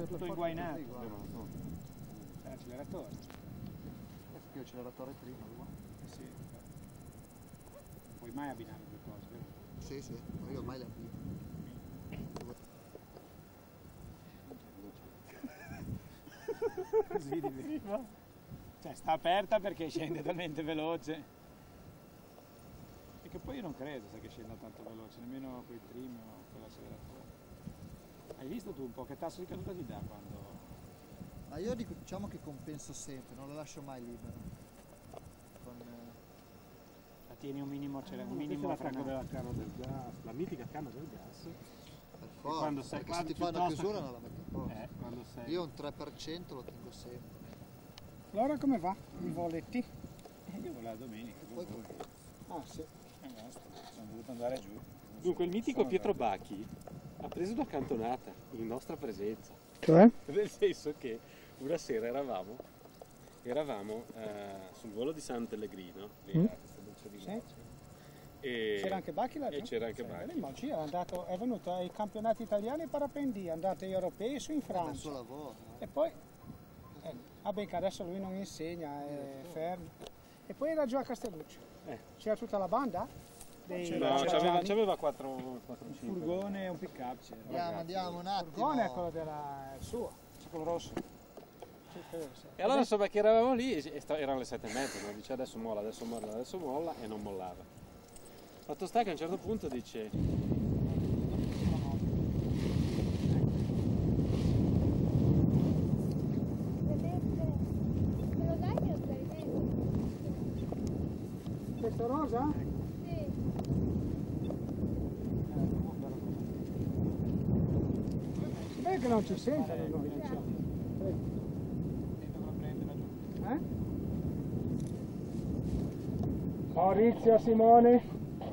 tutto inguainato. C'è l'acceleratore. Più acceleratore prima, Sì. Non puoi mai abbinare due cose, vero? Sì, ma io ormai le abbino. Così devi. Cioè sta aperta perché scende talmente veloce. E che poi io non credo sai, che scenda tanto veloce, nemmeno quei trim o con l'acceleratore. Hai visto tu un po' che tasso di caduta ti dà quando. Ma io dico, diciamo che compenso sempre, non lo lascio mai libero. La tieni un minimo, Questa è frenato. della canna del gas, la mitica canna del gas. Per forza, quando sei perché se ti fai una chiusura non la metti a posto. Quando sei... Io un 3% lo tengo sempre. Allora come va? I voletti? Io volevo la domenica. Poi Ah sì. Sono dovuto andare giù. Dunque il mitico Pietro Bacchi ha preso una cantonata in nostra presenza. Cioè? Nel senso che una sera eravamo sul volo di San Pellegrino, lì a Castelluccio di Noce. C'era anche Bacchi là giù? E c'era anche Bacchi. Oggi è venuto ai campionati italiani parapendi, è andato agli europei su in il suo Francia. lavoro. E poi, vabbè che adesso lui non insegna, è fermo. E poi era giù a Castelluccio. C'era tutta la banda? C'aveva 4-5. Un furgone e un pick up c'era. Andiamo un attimo. Il furgone è quello il suo, quello rosso. E allora insomma che eravamo lì, erano le 7:30, no? Dice adesso molla e non mollava. Fatto sta che a un certo punto dice Questo rosa? Sì. Beh che non ci sentono noi, diciamo. Maurizio, Simone.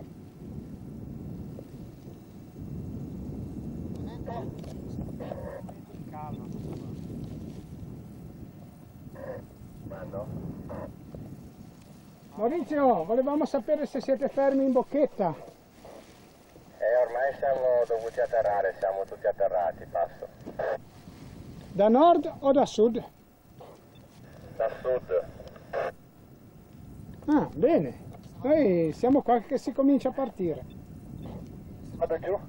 Maurizio, volevamo sapere se siete fermi in bocchetta. Ormai siamo dovuti atterrare, siamo tutti atterrati, passo. Da nord o da sud? Da sud. Ah, bene. Noi siamo qua che si comincia a partire. Vado giù?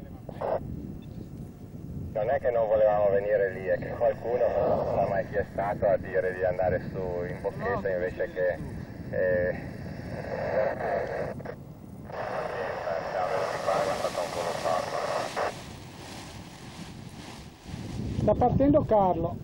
Non è che non volevamo venire lì, è che qualcuno non ha mai chiestato a dire di andare su in bocchetta invece che... Sta partendo Carlo.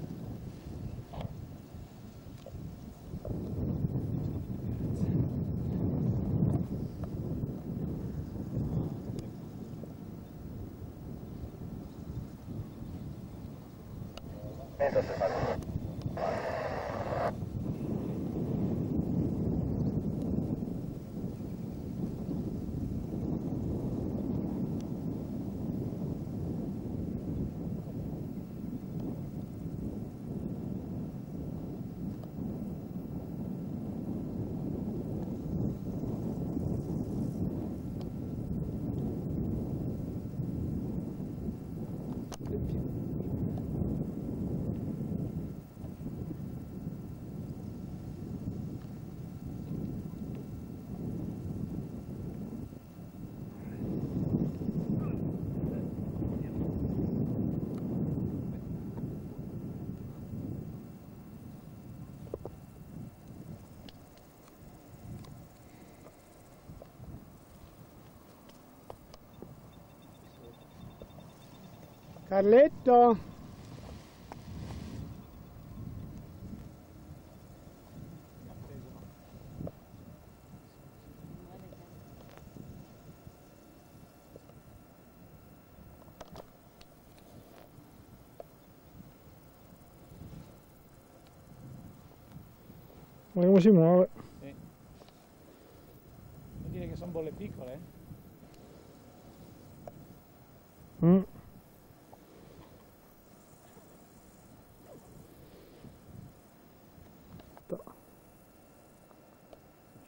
Carletto. Come si muove? Sì. Vuol dire che sono bolle piccole? Mm.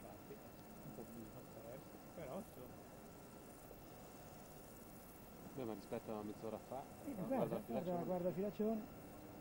Beh, ma rispetto a mezz'ora fa. Guarda il filaccione. Guarda il filaccione.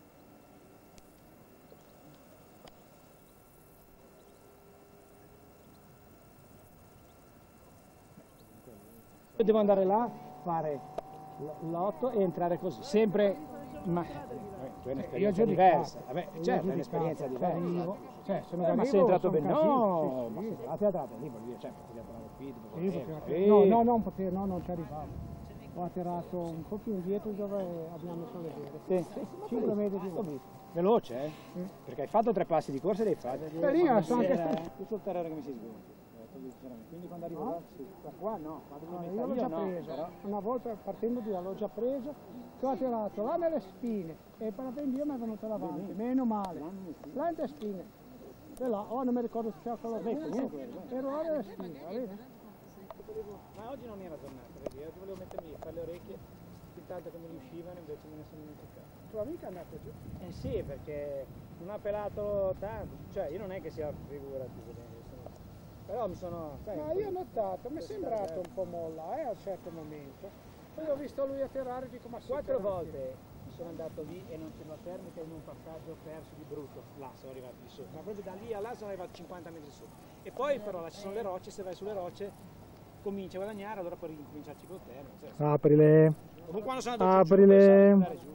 Devo andare là, fare l'8 e entrare così, sempre, ma tu hai un'esperienza diversa, vabbè, certo, è un'esperienza diversa. Ma sei entrato bene, no, ma sei entrato lì, vuol dire, cioè, potevi atterrare qui, no, non ci arrivavo. Ho atterrato un po' più indietro dove abbiamo messo le vere. Sì, 5 metri di volo. Veloce, perché hai fatto 3 passi di corsa e li hai fatti. Io sono anche tu sul terreno che mi si sgonfi. Quindi quando arrivo là, sì. Qua no, io l'ho già preso, però. Una volta partendo di là l'ho già preso, che ho attirato là nelle spine e il parapendio mi è venuto davanti, meno male, là nelle spine, e là, non mi ricordo se c'era quello ero là nelle spine, va bene? Ma oggi non era giornata, vedi, io volevo mettermi a fare le orecchie, tanto che mi riuscivano, invece me ne sono dimenticato. Tua amica è andata giù? Sì, perché non ha pelato tanto, cioè io non è che sia figurati, però mi sono... Ma io ho notato, mi è sembrato un po' molla a un certo momento. Poi ho visto lui atterrare e dico ma 4 volte sono andato lì e non c'era la termica in un passaggio perso di brutto. Là sono arrivato di sopra, ma proprio da lì a là sono arrivato 50 metri su. E poi però là ci sono le rocce, se vai sulle rocce cominci a guadagnare, allora poi ricominciarci col termine. Cioè, Aprile. Comunque quando sono andato Aprile. giù,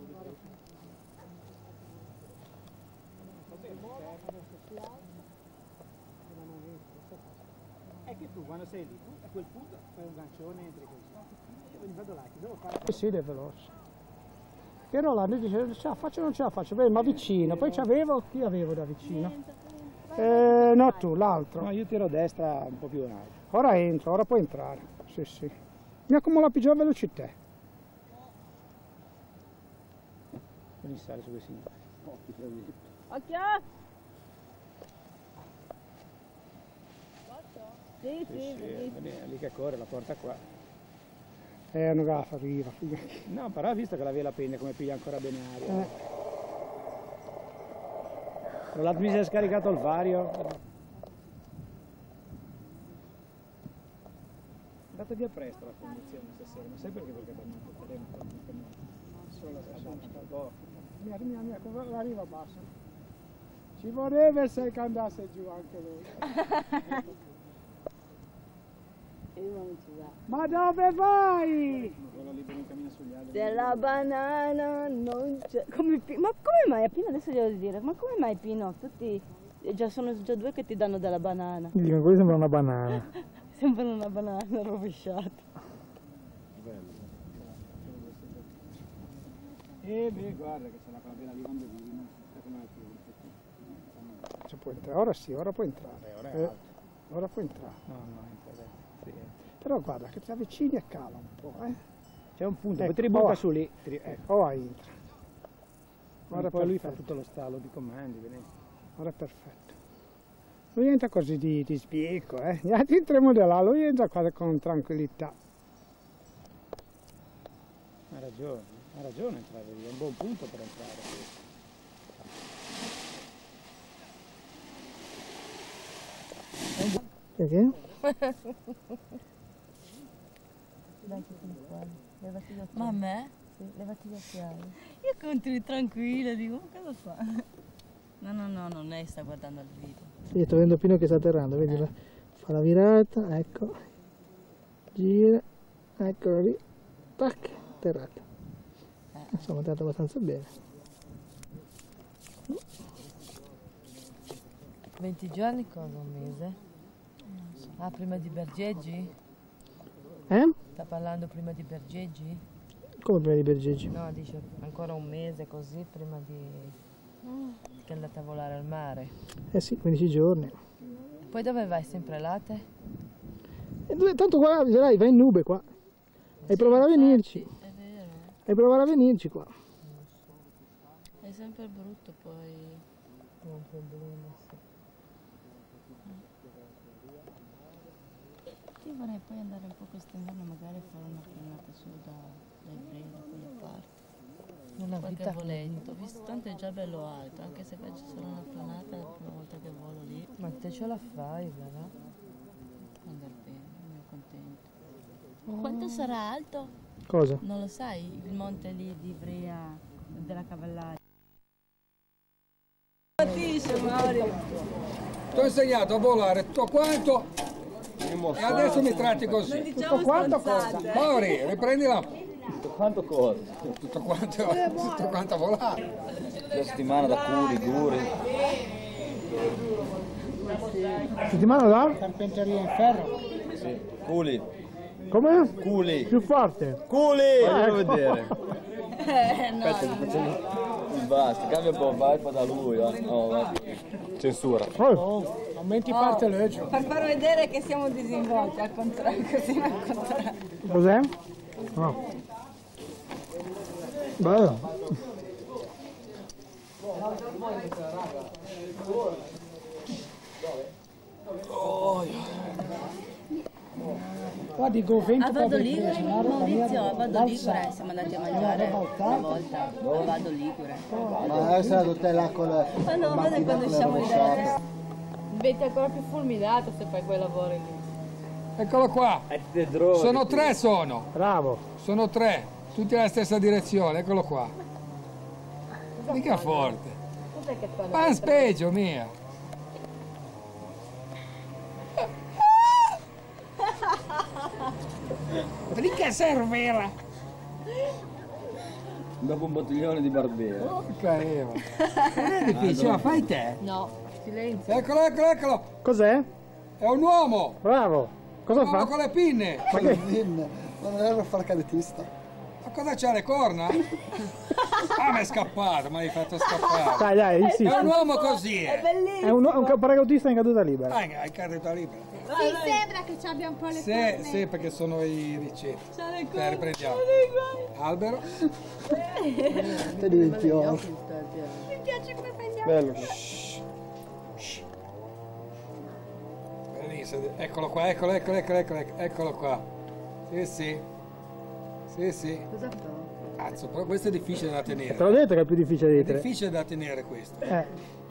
è che tu quando sei lì, a quel punto fai un gancione e entri così. E quindi vado là, che devo fare? Sì, è veloce. Ero là, mi dice, ce la faccio o non ce la faccio? Beh, ma vicino, poi c'avevo, chi avevo da vicino? No, tu, l'altro. No, io tiro a destra un po' più in alto. Ora entro, ora puoi entrare. Sì, sì. Mi accumulo la peggior velocità. Quindi sale su questi signori. Occhio! Sì, È lì che corre, la porta qua. Non la fa arriva. No, però ha visto che la vela pende come piglia ancora bene aria. Tra l'altro mi si è scaricato il vario. È andata via presto la condizione stasera, ma sai perché? Perché abbiamo fatto tempo. Solo la riva bassa. Ci vorrebbe se che andasse giù anche lui. Ma dove vai? Della banana non c'è. Ma come mai? Appena adesso glielo dire, ma come mai Pino? Tutti sono già 2 che ti danno della banana. Dico, questo sembra una banana. Sembra una banana rovesciata. Beh, guarda che c'è la vela lì quando viene. Può entrare. Ora sì, ora può entrare. Ora è alto. Ora può entrare. No, entra sì. Però guarda che ti avvicini e cala un po', C'è un punto, poi ti ributta su lì. Ora entra. Ora poi lui fa tutto lo stallo di comandi, vedete? Ora è perfetto. Lui entra così di spiego, Gli altri entriamo da là, lui entra qua con tranquillità. Ha ragione entrare lì, è un buon punto per entrare. Perché? Ma a me? Sì, levati gli occhiali. Io continuo tranquilla, dico, cosa fa? No, non è, sta guardando il video. Sì, sto vedendo Pino che sta atterrando, vedi, fa la virata, ecco, gira, eccolo lì, tac, atterrata. Insomma, è atterrato abbastanza bene. 20 giorni cosa? Un mese? Ah, prima di Bergeggi? Sta parlando prima di Bergeggi? Come prima di Bergeggi? No, dice ancora un mese così prima di... che è andata a volare al mare. Eh sì, 15 giorni. Poi dove vai? Sempre Late? Tanto qua, vedrai, vai in nube qua. Hai provato a venirci. È vero. Hai provato a venirci qua. È sempre brutto poi. Non problema, sì. Io vorrei poi andare un po' quest'inverno, magari fare una planata su dai Breda, da quelle parti. Una Qualche vita voletto, ho visto tanto è già bello alto, anche se faccio solo una planata, è la prima volta che volo lì. Ma te ce la fai, vero? Andare bene, mi contento. Quanto sarà alto? Cosa? Non lo sai, il monte lì di Ivrea, della Cavallari. Mauri. Ti ho insegnato a volare tutto quanto e adesso mi tratti così. Non diciamo quanto stronzate. Mauri, riprendila. Tutto quanto cosa? Tutto quanto a volare. 2 settimane da curi, duri. Settimana da? Carpenteria in ferro. Sì. Culi. Come? Culi. Più forte. Culi! Voglio vedere. No, Aspetta, ti faccio basta, cambia un po', vai da lui. No, vai. Censura. Oh, aumenti parte legge. per far vedere che siamo disinvolti, al contrario, così al contrario. Cos'è? No. Bello. Qua dico 20 A Vado per Ligure, impressionare la mia Maurizio, a Vado Ligure d'alzata. siamo andati a mangiare una volta. A Vado Ligure. Ma adesso è tutta là con le Ma no, vedi quando usciamo lì dalla testa. Diventi ancora più fulminato se fai quei lavori lì. Eccolo qua. Sono 3 sono. Bravo. Sono 3. Tutti nella stessa direzione, eccolo qua. Mica forte. Cos'è che fa? Ma speggio mia. Mica servera. Dopo un bottiglione di Barbera. Porca Eva. Non è difficile, ma fai te. No, silenzio. Eccolo. Cos'è? È un uomo. Bravo. Cosa Un uomo fa? con le pinne. Ma che pinne? Non era per fare carettista. Ma cosa c'ha, le corna? Ah, mi è scappato, mi hai fatto scappare. Dai, sì. È un uomo così, È bellissimo. È un paracadutista in caduta libera. Hai caduta libera. Sì, sembra che ci abbia un po' le forme. Sì, perché sono i ricetti. C'ha le Dai, riprendiamo. Albero. Te diventi oro. Mi piace come prendiamo. Bello. Bellissimo. Eccolo qua, eccolo qua. Sì. Cosa fa? Cazzo, però questo è difficile da Te tenere. l'ho detto che è più difficile di È te. difficile da tenere questo.